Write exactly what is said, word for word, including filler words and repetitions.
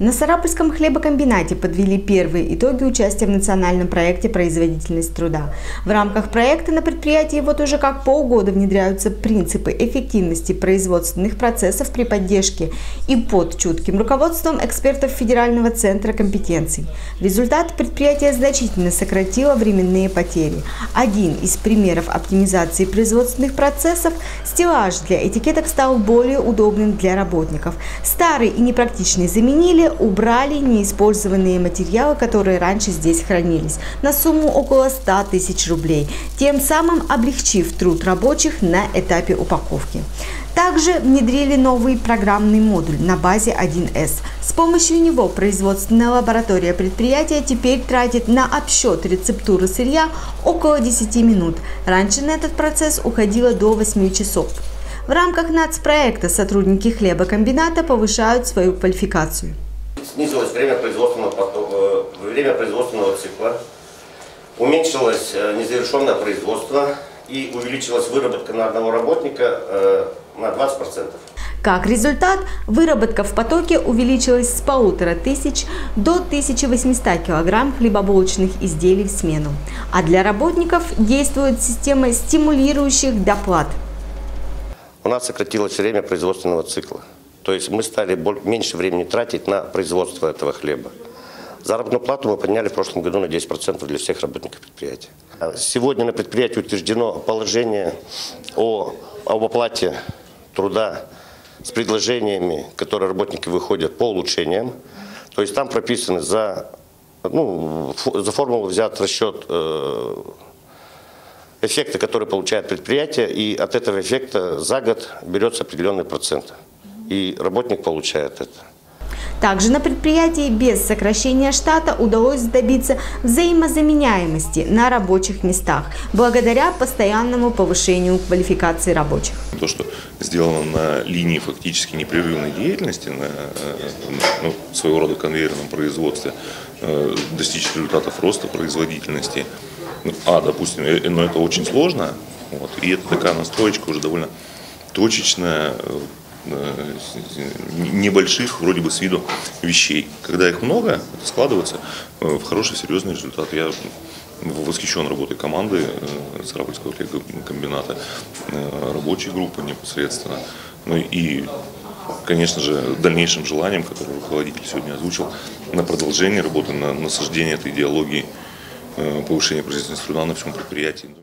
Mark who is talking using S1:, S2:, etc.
S1: На Сарапульском хлебокомбинате подвели первые итоги участия в национальном проекте «Производительность труда». В рамках проекта на предприятии вот уже как полгода внедряются принципы эффективности производственных процессов при поддержке и под чутким руководством экспертов Федерального центра компетенций. Результат: предприятие значительно сократило временные потери. Один из примеров оптимизации производственных процессов – стеллаж для этикеток стал более удобным для работников. Старый и непрактичный заменили, убрали неиспользованные материалы, которые раньше здесь хранились, на сумму около ста тысяч рублей, тем самым облегчив труд рабочих на этапе упаковки. Также внедрили новый программный модуль на базе один эс. С помощью него производственная лаборатория предприятия теперь тратит на обсчет рецептуры сырья около десяти минут. Раньше на этот процесс уходило до восьми часов. В рамках нацпроекта сотрудники хлебокомбината повышают свою квалификацию.
S2: Снизилось время производственного, время производственного цикла, уменьшилось незавершенное производство и увеличилась выработка на одного работника на двадцать процентов.
S1: Как результат, выработка в потоке увеличилась с полутора тысяч до тысячи восьмисот килограмм хлебобулочных изделий в смену. А для работников действует система стимулирующих доплат.
S2: У нас сократилось время производственного цикла. То есть мы стали меньше времени тратить на производство этого хлеба. Заработную плату мы подняли в прошлом году на десять процентов для всех работников предприятия. Сегодня на предприятии утверждено положение о, об оплате труда с предложениями, которые работники выходят по улучшениям. То есть там прописаны за, ну, за формулу взят расчет э, эффекта, который получает предприятие, и от этого эффекта за год берется определенный процент. И работник получает это.
S1: Также на предприятии без сокращения штата удалось добиться взаимозаменяемости на рабочих местах, благодаря постоянному повышению квалификации рабочих.
S3: То, что сделано на линии фактически непрерывной деятельности, на, ну, своего рода конвейерном производстве, достичь результатов роста производительности, а, допустим, но это очень сложно, вот, и это такая настроечка уже довольно точечная, небольших, вроде бы с виду, вещей. Когда их много, это складывается в хороший, серьезный результат. Я восхищен работой команды Сарапульского хлебокомбината, рабочей группы непосредственно. Ну и, конечно же, дальнейшим желанием, которое руководитель сегодня озвучил, на продолжение работы, на насаждение этой идеологии повышения производительности труда на всем предприятии.